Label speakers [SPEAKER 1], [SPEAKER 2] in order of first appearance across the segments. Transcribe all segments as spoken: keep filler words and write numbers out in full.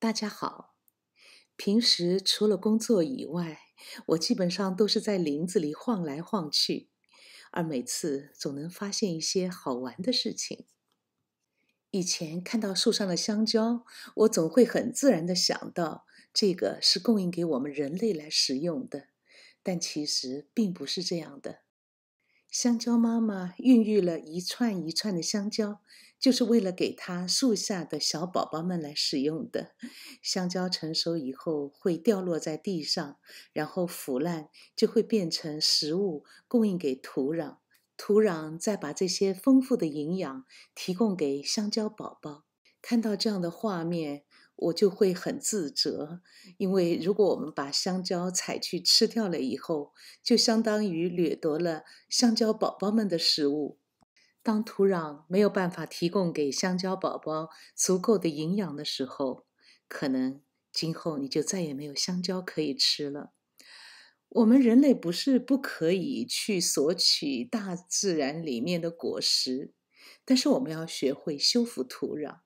[SPEAKER 1] 大家好，平时除了工作以外，我基本上都是在林子里晃来晃去，而每次总能发现一些好玩的事情。以前看到树上的香蕉，我总会很自然地想到，这个是供应给我们人类来食用的，但其实并不是这样的。香蕉妈妈孕育了一串一串的香蕉，就是为了给它树下的小宝宝们来使用的。香蕉成熟以后会掉落在地上，然后腐烂，就会变成食物，供应给土壤。土壤再把这些丰富的营养提供给香蕉宝宝。看到这样的画面，我就会很自责，因为如果我们把香蕉采去吃掉了以后，就相当于掠夺了香蕉宝宝们的食物。当土壤没有办法提供给香蕉宝宝足够的营养的时候，可能今后你就再也没有香蕉可以吃了。我们人类不是不可以去索取大自然里面的果实，但是我们要学会修复土壤。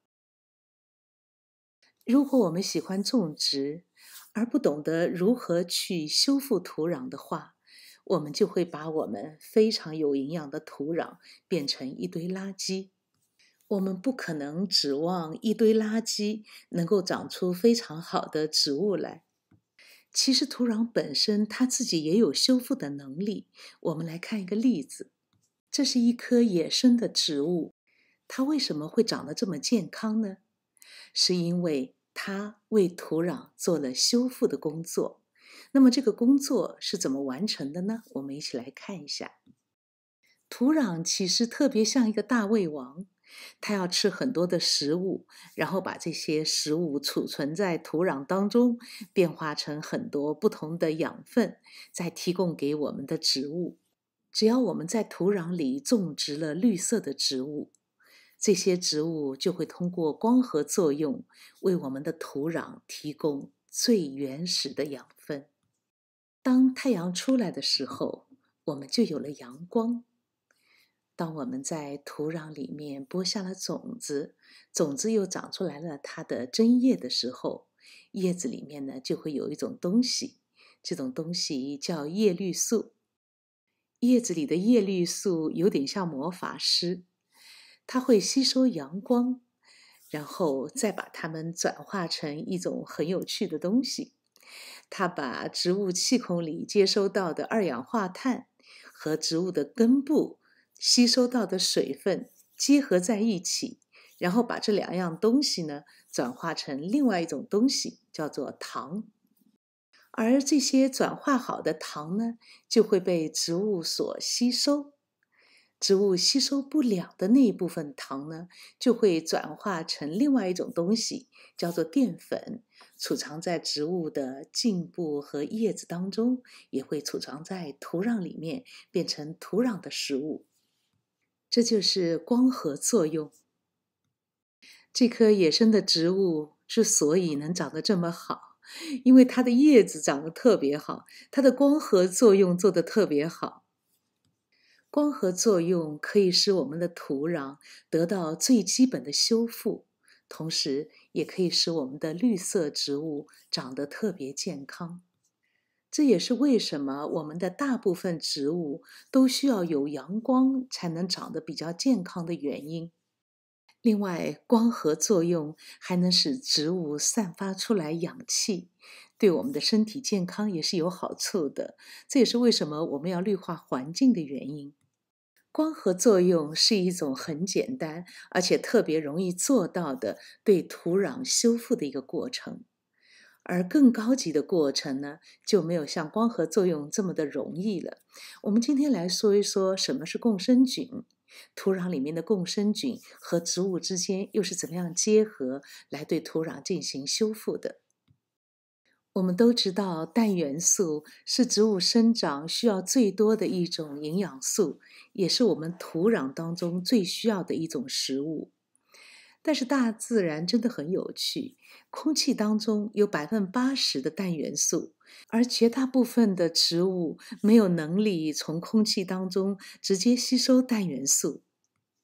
[SPEAKER 1] 如果我们喜欢种植，而不懂得如何去修复土壤的话，我们就会把我们非常有营养的土壤变成一堆垃圾。我们不可能指望一堆垃圾能够长出非常好的植物来。其实土壤本身它自己也有修复的能力。我们来看一个例子，这是一棵野生的植物，它为什么会长得这么健康呢？是因为它为土壤做了修复的工作。那么这个工作是怎么完成的呢？我们一起来看一下。土壤其实特别像一个大胃王，它要吃很多的食物，然后把这些食物储存在土壤当中，变化成很多不同的养分，再提供给我们的植物。只要我们在土壤里种植了绿色的植物，这些植物就会通过光合作用，为我们的土壤提供最原始的养分。当太阳出来的时候，我们就有了阳光。当我们在土壤里面播下了种子，种子又长出来了它的针叶的时候，叶子里面呢就会有一种东西，这种东西叫叶绿素。叶子里的叶绿素有点像魔法师，它会吸收阳光，然后再把它们转化成一种很有趣的东西。它把植物气孔里接收到的二氧化碳和植物的根部吸收到的水分结合在一起，然后把这两样东西呢转化成另外一种东西，叫做糖。而这些转化好的糖呢，就会被植物所吸收。植物吸收不了的那一部分糖呢，就会转化成另外一种东西，叫做淀粉，储藏在植物的茎部和叶子当中，也会储藏在土壤里面，变成土壤的食物。这就是光合作用。这棵野生的植物之所以能长得这么好，因为它的叶子长得特别好，它的光合作用做得特别好。光合作用可以使我们的土壤得到最基本的修复，同时也可以使我们的绿色植物长得特别健康。这也是为什么我们的大部分植物都需要有阳光才能长得比较健康的原因。另外，光合作用还能使植物散发出来氧气，对我们的身体健康也是有好处的。这也是为什么我们要绿化环境的原因。光合作用是一种很简单，而且特别容易做到的对土壤修复的一个过程。而更高级的过程呢，就没有像光合作用这么的容易了。我们今天来说一说什么是共生菌，土壤里面的共生菌和植物之间又是怎么样结合来对土壤进行修复的。我们都知道氮元素是植物生长需要最多的一种营养素，也是我们土壤当中最需要的一种食物。但是大自然真的很有趣，空气当中有百分之八十的氮元素，而绝大部分的植物没有能力从空气当中直接吸收氮元素。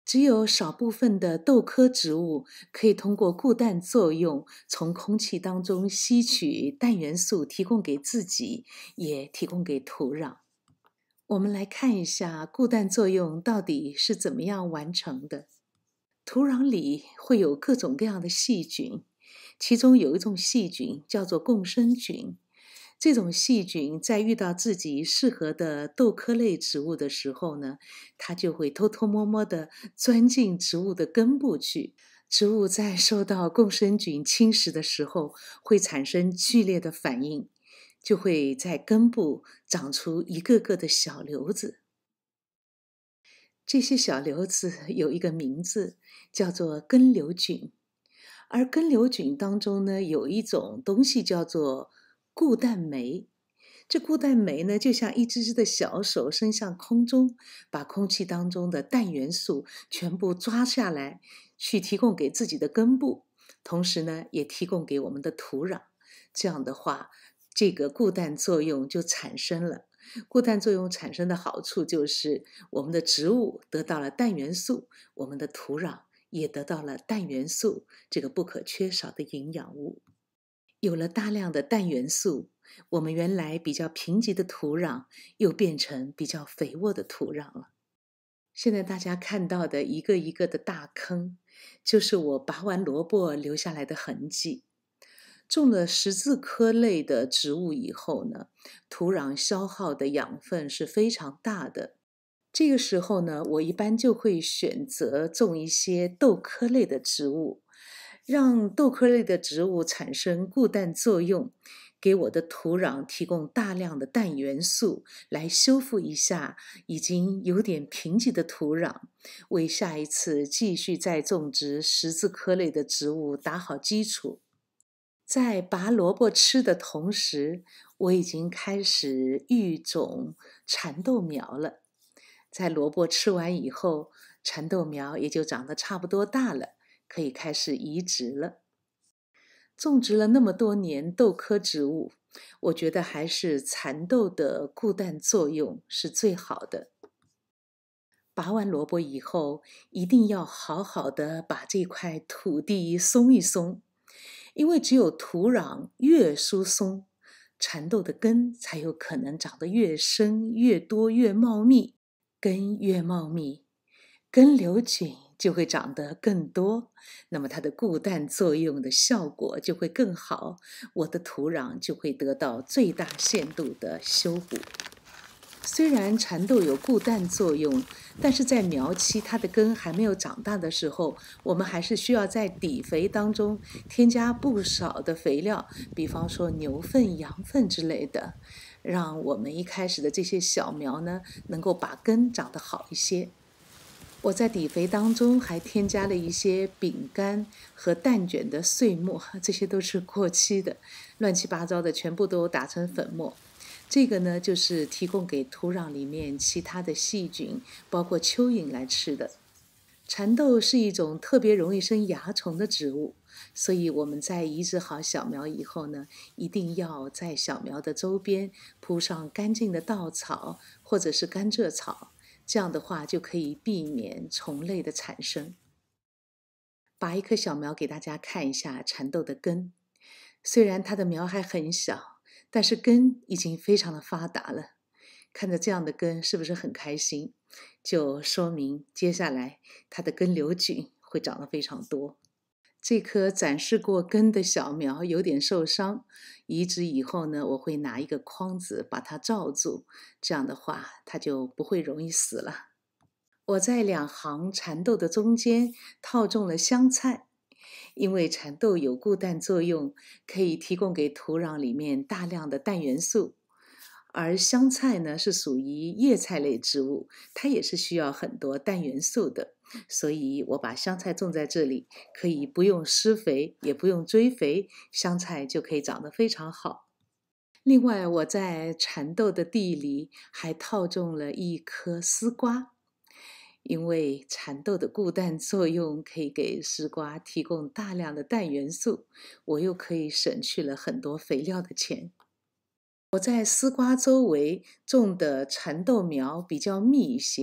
[SPEAKER 1] 只有少部分的豆科植物可以通过固氮作用，从空气当中吸取氮元素，提供给自己，也提供给土壤。我们来看一下固氮作用到底是怎么样完成的。土壤里会有各种各样的细菌，其中有一种细菌叫做共生菌。这种细菌在遇到自己适合的豆科类植物的时候呢，它就会偷偷摸摸地钻进植物的根部去。植物在受到共生菌侵蚀的时候，会产生剧烈的反应，就会在根部长出一个个的小瘤子。这些小瘤子有一个名字，叫做根瘤菌。而根瘤菌当中呢，有一种东西叫做固氮酶。这固氮酶呢，就像一只只的小手伸向空中，把空气当中的氮元素全部抓下来，去提供给自己的根部，同时呢，也提供给我们的土壤。这样的话，这个固氮作用就产生了。固氮作用产生的好处就是，我们的植物得到了氮元素，我们的土壤也得到了氮元素，这个不可缺少的营养物。有了大量的氮元素，我们原来比较贫瘠的土壤又变成比较肥沃的土壤了。现在大家看到的一个一个的大坑，就是我拔完萝卜留下来的痕迹。种了十字科类的植物以后呢，土壤消耗的养分是非常大的。这个时候呢，我一般就会选择种一些豆科类的植物，让豆科类的植物产生固氮作用，给我的土壤提供大量的氮元素，来修复一下已经有点贫瘠的土壤，为下一次继续再种植十字科类的植物打好基础。在拔萝卜吃的同时，我已经开始育种蚕豆苗了。在萝卜吃完以后，蚕豆苗也就长得差不多大了，可以开始移植了。种植了那么多年豆科植物，我觉得还是蚕豆的固氮作用是最好的。拔完萝卜以后，一定要好好的把这块土地松一松，因为只有土壤越疏松，蚕豆的根才有可能长得越深、越多、越茂密。根越茂密，根瘤菌就会长得更多，那么它的固氮作用的效果就会更好，我的土壤就会得到最大限度的修补。虽然蚕豆有固氮作用，但是在苗期它的根还没有长大的时候，我们还是需要在底肥当中添加不少的肥料，比方说牛粪、羊粪之类的，让我们一开始的这些小苗呢，能够把根长得好一些。我在底肥当中还添加了一些饼干和蛋卷的碎末，这些都是过期的，乱七八糟的全部都打成粉末。这个呢，就是提供给土壤里面其他的细菌，包括蚯蚓来吃的。蚕豆是一种特别容易生蚜虫的植物，所以我们在移植好小苗以后呢，一定要在小苗的周边铺上干净的稻草或者是甘蔗草，这样的话就可以避免虫类的产生。拔一棵小苗给大家看一下蚕豆的根，虽然它的苗还很小，但是根已经非常的发达了。看着这样的根是不是很开心？就说明接下来它的根瘤菌会长得非常多。这棵展示过根的小苗有点受伤，移植以后呢，我会拿一个筐子把它罩住，这样的话它就不会容易死了。我在两行蚕豆的中间套种了香菜，因为蚕豆有固氮作用，可以提供给土壤里面大量的氮元素。而香菜呢，是属于叶菜类植物，它也是需要很多氮元素的，所以我把香菜种在这里，可以不用施肥，也不用追肥，香菜就可以长得非常好。另外，我在蚕豆的地里还套种了一颗丝瓜，因为蚕豆的固氮作用可以给丝瓜提供大量的氮元素，我又可以省去了很多肥料的钱。我在丝瓜周围种的蚕豆苗比较密一些，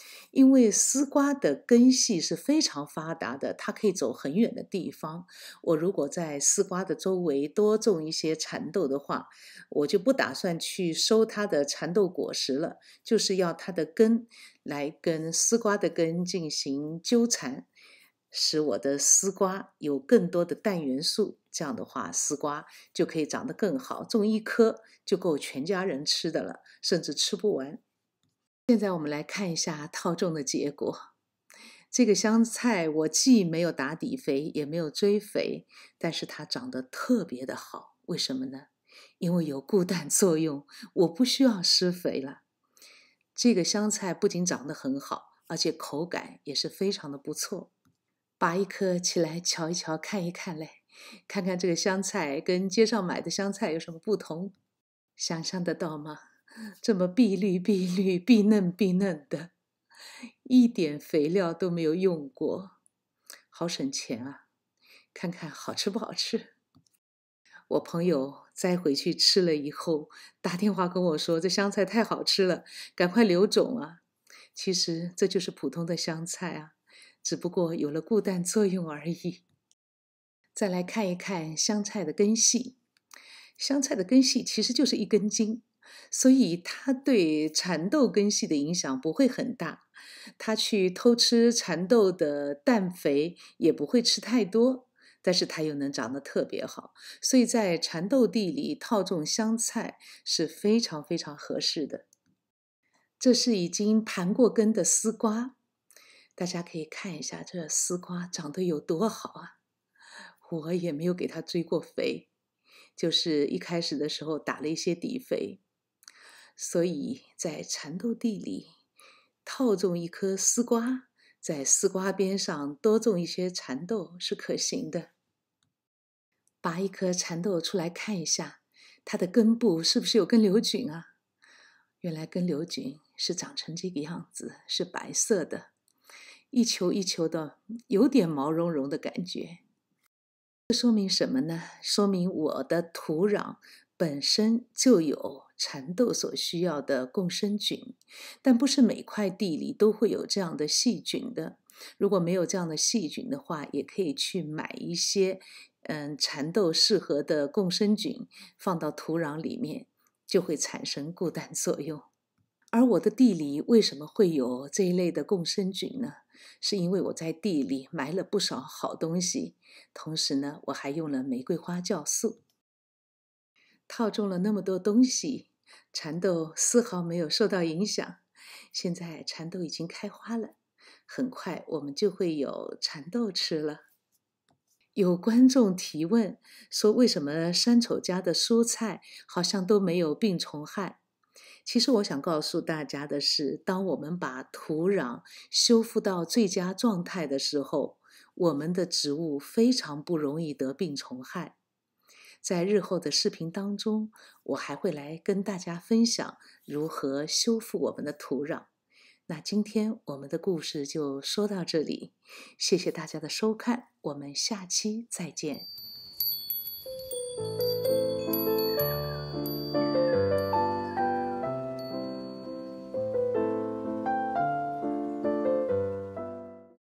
[SPEAKER 1] 因为丝瓜的根系是非常发达的，它可以走很远的地方。我如果在丝瓜的周围多种一些蚕豆的话，我就不打算去收它的蚕豆果实了，就是要它的根来跟丝瓜的根进行纠缠，使我的丝瓜有更多的氮元素。这样的话，丝瓜就可以长得更好，种一颗就够全家人吃的了，甚至吃不完。现在我们来看一下套种的结果。这个香菜我既没有打底肥，也没有追肥，但是它长得特别的好。为什么呢？因为有固氮作用，我不需要施肥了。这个香菜不仅长得很好，而且口感也是非常的不错。拔一颗起来瞧一瞧，看一看嘞，看看这个香菜跟街上买的香菜有什么不同，想象得到吗？这么碧绿碧绿、碧嫩碧嫩的，一点肥料都没有用过，好省钱啊！看看好吃不好吃？我朋友摘回去吃了以后，打电话跟我说：“这香菜太好吃了，赶快留种啊！”其实这就是普通的香菜啊，只不过有了固氮作用而已。再来看一看香菜的根系，香菜的根系其实就是一根筋。所以它对蚕豆根系的影响不会很大，它去偷吃蚕豆的氮肥也不会吃太多，但是它又能长得特别好，所以在蚕豆地里套种香菜是非常非常合适的。这是已经盘过根的丝瓜，大家可以看一下这丝瓜长得有多好啊！我也没有给它追过肥，就是一开始的时候打了一些底肥。所以在蚕豆地里套种一颗丝瓜，在丝瓜边上多种一些蚕豆是可行的。拔一颗蚕豆出来看一下，它的根部是不是有根瘤菌啊？原来根瘤菌是长成这个样子，是白色的，一球一球的，有点毛茸茸的感觉。这说明什么呢？说明我的土壤本身就有蚕豆所需要的共生菌，但不是每块地里都会有这样的细菌的。如果没有这样的细菌的话，也可以去买一些嗯蚕豆适合的共生菌，放到土壤里面，就会产生固氮作用。而我的地里为什么会有这一类的共生菌呢？是因为我在地里埋了不少好东西，同时呢，我还用了玫瑰花酵素。套种了那么多东西，蚕豆丝毫没有受到影响。现在蚕豆已经开花了，很快我们就会有蚕豆吃了。有观众提问说，为什么山丑家的蔬菜好像都没有病虫害？其实我想告诉大家的是，当我们把土壤修复到最佳状态的时候，我们的植物非常不容易得病虫害。在日后的视频当中，我还会来跟大家分享如何修复我们的土壤。那今天我们的故事就说到这里，谢谢大家的收看，我们下期再见。